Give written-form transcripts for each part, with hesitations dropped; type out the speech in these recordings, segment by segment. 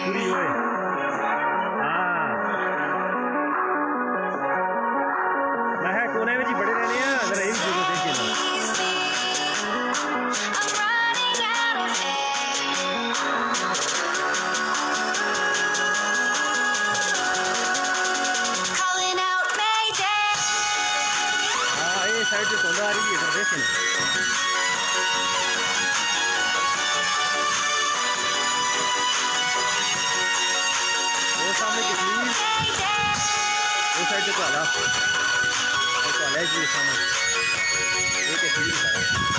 पूरी हुए। हाँ मैं है कोने में जी बड़े रहने हैं अगर यही जगह देखिए ना। हाँ ये साइड से तोंदा आ रही है इधर देखिए ना। सामने कश्मीर वो साइड से काला है जी सामने ये कश्मीर का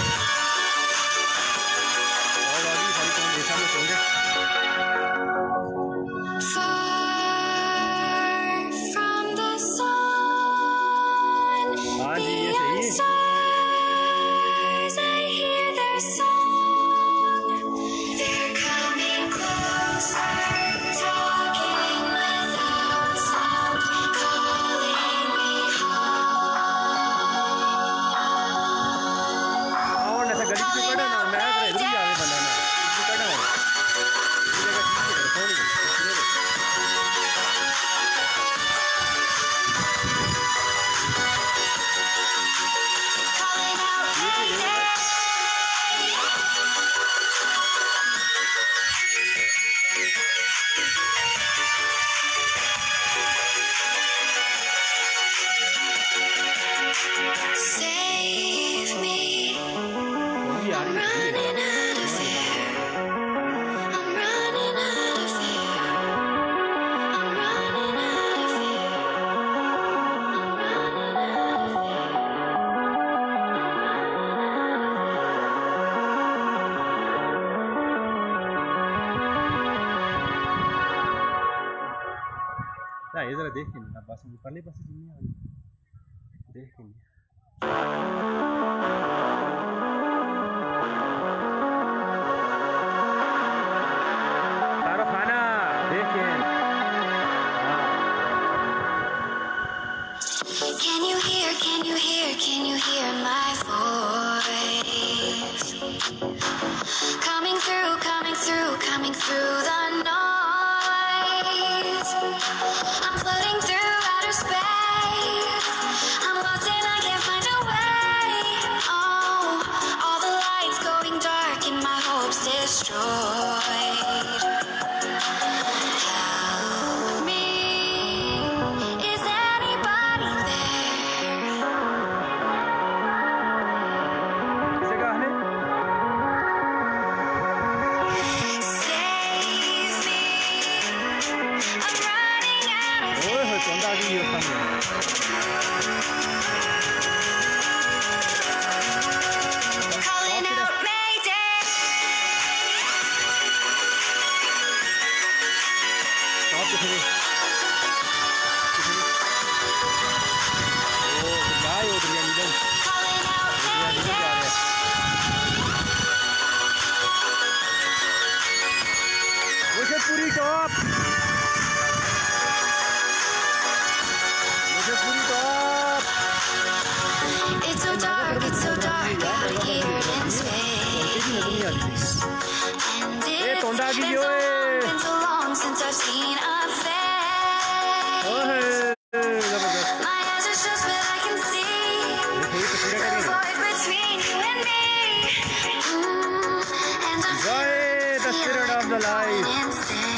और आगे सारी कौन देखा में होंगे। हाँ जी ये सही है। ये जरा देख ना बस परले पास जिम्मे आ देख तारो खाना देखिए। Can you hear my voice coming through the noise? I'm floating through outer space. I'm lost and I can't find a way. Oh, all the lights going dark and my hopes destroyed. Help me, is anybody there? Save me, I'm running out of calling out Mayday. Calling out Mayday. मुझे पूरी top It's so dark out here in space. And it's been so long since I've seen a face. My eyes are shut but I can see the void between you and me. And I'm the spirit of the life.